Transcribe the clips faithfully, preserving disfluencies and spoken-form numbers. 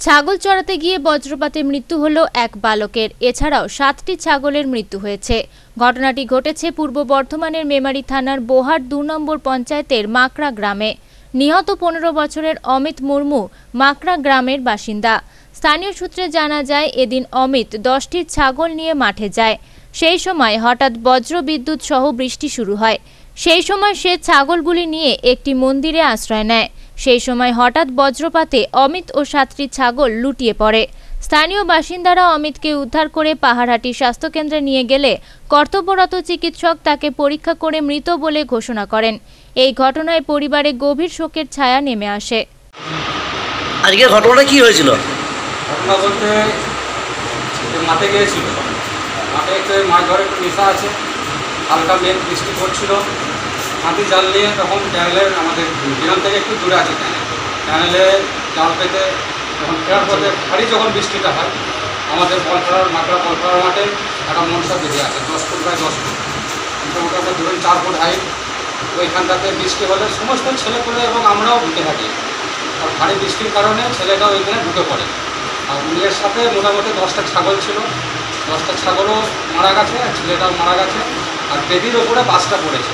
ছাগল চড়াতে গিয়ে বজ্রপাতে মৃত্যু হলো এক বালকের। এছাড়াও সাতটি ছাগলের মৃত্যু হয়েছে। ঘটনাটি ঘটেছে পূর্ব বর্ধমানের মেমারি থানার বোহার দু নম্বর পঞ্চায়েতের মাকড়া গ্রামে। নিহত পনেরো বছরের অমিত মুর্মু মাকড়া গ্রামের বাসিন্দা। স্থানীয় সূত্রে জানা যায়, এদিন অমিত দশটি ছাগল নিয়ে মাঠে যায়। সেই সময় হঠাৎ বজ্র বিদ্যুৎ সহ বৃষ্টি শুরু হয়। সেই সময় সে ছাগলগুলি নিয়ে একটি মন্দিরে আশ্রয় নেয়। সেই সময় হঠাৎ বজ্রপাতে অমিত ও সাতটি ছাগল লুটিয়ে পড়ে। স্থানীয় বাসিন্দারা অমিতকে উদ্ধার করে পাহাড়হাটি স্বাস্থ্যকেন্দ্রে নিয়ে গেলে কর্তব্যরত চিকিৎসক তাকে পরীক্ষা করে মৃত বলে ঘোষণা করেন। এই ঘটনায় পরিবারে গভীর শোকের ছায়া নেমে আসে। আজকে ঘটনাটা কি হয়েছিল? ঘটনা বলতে মাঠে গিয়েছিল, মাঠে একটু মাছ ধরে একটু নেশা আছে, হালকা মেঘ বৃষ্টি পড়ছিল। হাতি জাল নিয়ে তখন ট্যানেলের আমাদের গ্রাম থেকে একটু দূরে আছে ট্যানেল ট্যানেলে জাল পেতে যখন ফেরার পথে ভারী যখন বৃষ্টিটা হয়, আমাদের বলপাড়ার মাকড়া বলপাড়ার মাঠে একটা মনসা বেঁধে আছে দশ ফুট বাই দশ ফুট মোটামুটি ধরুন চার ফুট হাইট। ওইখানটাতে বৃষ্টি হলে সমস্ত ছেলেপুলে এবং আমরাও ঢুকে থাকি। আর ভারী বৃষ্টির কারণে ছেলেটাও ওইখানে ঢুকে পড়ে। আর উনির সাথে মোটামুটি দশটা ছাগল ছিল, দশটা ছাগলও মারা গেছে, আর ছেলেটাও মারা গেছে। আর বেদির ওপরে বাসটা পড়েছে।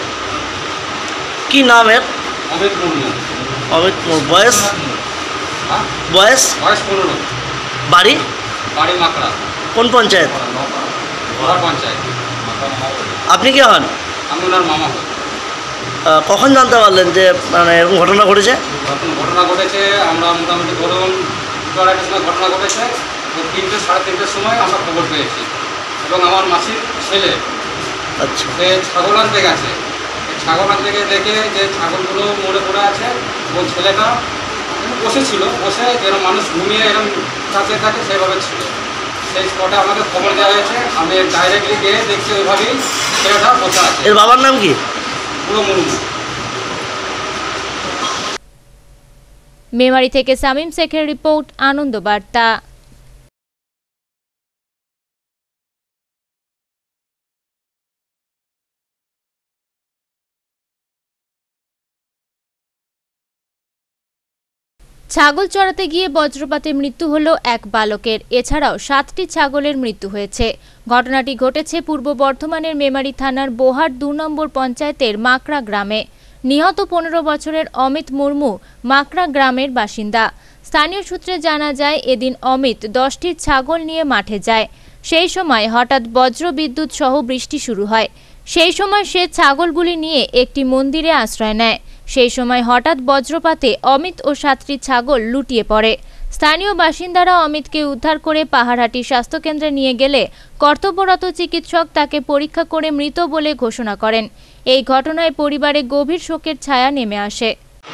কি নাম এর? অমিত মুর্মু। অমিত মুর্মু। বয়স? হ্যাঁ, বয়স বয়স পনেরো। বাড়ি? বাড়ি মাকড়া। কোন পঞ্চায়েত? বড় পঞ্চায়েত। আপনি কি হন? আমি ওনার মামা হই। কখন জানতে পারলেন যে মানে এরকম ঘটনা ঘটেছে? ঘটনা ঘটেছে আমরা মোটামুটি ধরুন দুটো আড়াইটার সময় ঘটনা ঘটেছে। তিনটে সাড়ে তিনটের সময় আমরা খবর পেয়েছি এবং আমার মাসির ছেলে আচ্ছা সে ছাগল আনতে গেছে। ছাগল আনতে গিয়ে দেখে যে ছাগলগুলো মরে পড়ে আছে এবং ছেলেটা বসেছিল, বসে যেন মানুষ ঘুমিয়ে এরকম কাছে থাকে সেভাবে ছিল। সেই স্পটে আমাকে খবর দেওয়া হয়েছে। আমি ডাইরেক্টলি গিয়ে দেখছি ওইভাবেই ছেলেটা বসে আছে। এর বাবার নাম কি? পুরো মুর্মু। মেমারি থেকে শামীম শেখের রিপোর্ট, আনন্দ বার্তা। ছাগল চড়াতে গিয়ে বজ্রপাতে মৃত্যু হলো এক বালকের। এছাড়াও সাতটি ছাগলের মৃত্যু হয়েছে। ঘটনাটি ঘটেছে পূর্ব বর্ধমানের মেমারি থানার বোহার দু নম্বর পঞ্চায়েতের মাকড়া গ্রামে। নিহত পনেরো বছরের অমিত মুর্মু মাকড়া গ্রামের বাসিন্দা। স্থানীয় সূত্রে জানা যায়, এদিন অমিত দশটি ছাগল নিয়ে মাঠে যায়। সেই সময় হঠাৎ বজ্র বিদ্যুৎ সহ বৃষ্টি শুরু হয়। সেই সময় সে ছাগলগুলি নিয়ে একটি মন্দিরে আশ্রয় নেয়। সেই সময় হঠাৎ বজ্রপাতে অমিত ও সাতটি ছাগল লুটিয়ে পড়ে। স্থানীয় বাসিন্দারা অমিতকে উদ্ধার করে পাহাড়হাটি স্বাস্থ্যকেন্দ্রে নিয়ে গেলে কর্তব্যরত চিকিৎসক তাকে পরীক্ষা করে মৃত বলে ঘোষণা করেন। এই ঘটনায় পরিবারে গভীর শোকের ছায়া নেমে আসে।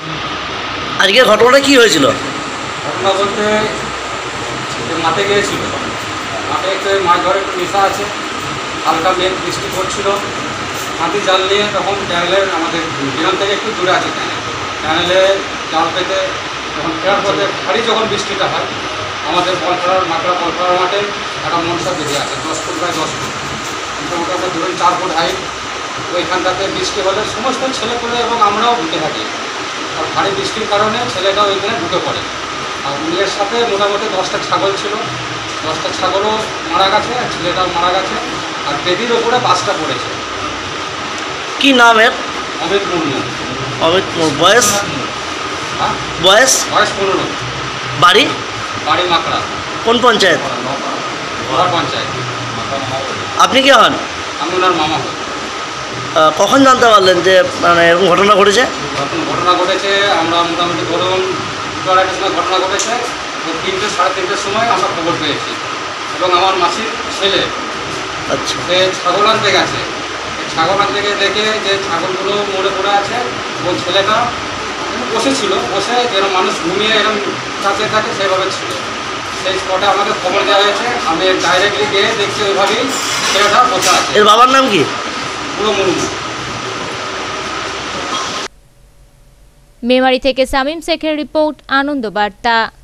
আজকে ঘটনাটা কি হয়েছিল? ঘটনা বলতে মাঠে গিয়েছিল, মাঠে একটু মাছ ধরে একটু নেশা আছে, হালকা মেঘ বৃষ্টি পড়ছিল। হাতি জাল নিয়ে তখন ট্যানেলের আমাদের গ্রাম থেকে একটু দূরে আছে ট্যানেল ট্যানেলে জাল পেতে যখন ফেরার পথে ভারী যখন বৃষ্টিটা হয়, আমাদের বলপাড়ার মাকড়া বলপাড়ার মাঠে একটা মনসা বেঁধে আছে দশ ফুট বাই দশ ফুট মোটামুটি ধরুন চার ফুট হাইট। ওইখানটাতে বৃষ্টি হলে সমস্ত ছেলেপুলে এবং আমরাও ঢুকে থাকি। আর ভারী বৃষ্টির কারণে ছেলেটাও ওইখানে ঢুকে পড়ে। আর উনির সাথে মোটামুটি দশটা ছাগল ছিল, দশটা ছাগলও মারা গেছে, আর ছেলেটাও মারা গেছে। আর বেদির ওপরে বাসটা পড়েছে। কি নাম এর? অমিত মুর্মু। অমিত মুর্মু। বয়স? হ্যাঁ, বয়স বয়স পনেরো। বাড়ি? বাড়ি মাকড়া। কোন পঞ্চায়েত? বড় পঞ্চায়েত। আপনি কি হন? আমি ওনার মামা হই। কখন জানতে পারলেন যে মানে এরকম ঘটনা ঘটেছে? ঘটনা ঘটেছে আমরা মোটামুটি ধরুন দুটো আড়াইটার সময় ঘটনা ঘটেছে। তিনটে সাড়ে তিনটের সময় আমরা খবর পেয়েছি এবং আমার মাসির ছেলে আচ্ছা সে ছাগল আনতে গেছে। ছাগল আনতে গিয়ে দেখে যে ছাগলগুলো মরে পড়ে আছে এবং ছেলেটা বসেছিল, বসে যেন মানুষ ঘুমিয়ে এরকম কাছে থাকে সেভাবে ছিল। সেই স্পটে আমাকে খবর দেওয়া হয়েছে। আমি ডাইরেক্টলি গিয়ে দেখছি ওইভাবেই ছেলেটা বসে আছে। এর বাবার নাম কি? পুরো মুর্মু। মেমারি থেকে শামীম শেখের রিপোর্ট, আনন্দ বার্তা।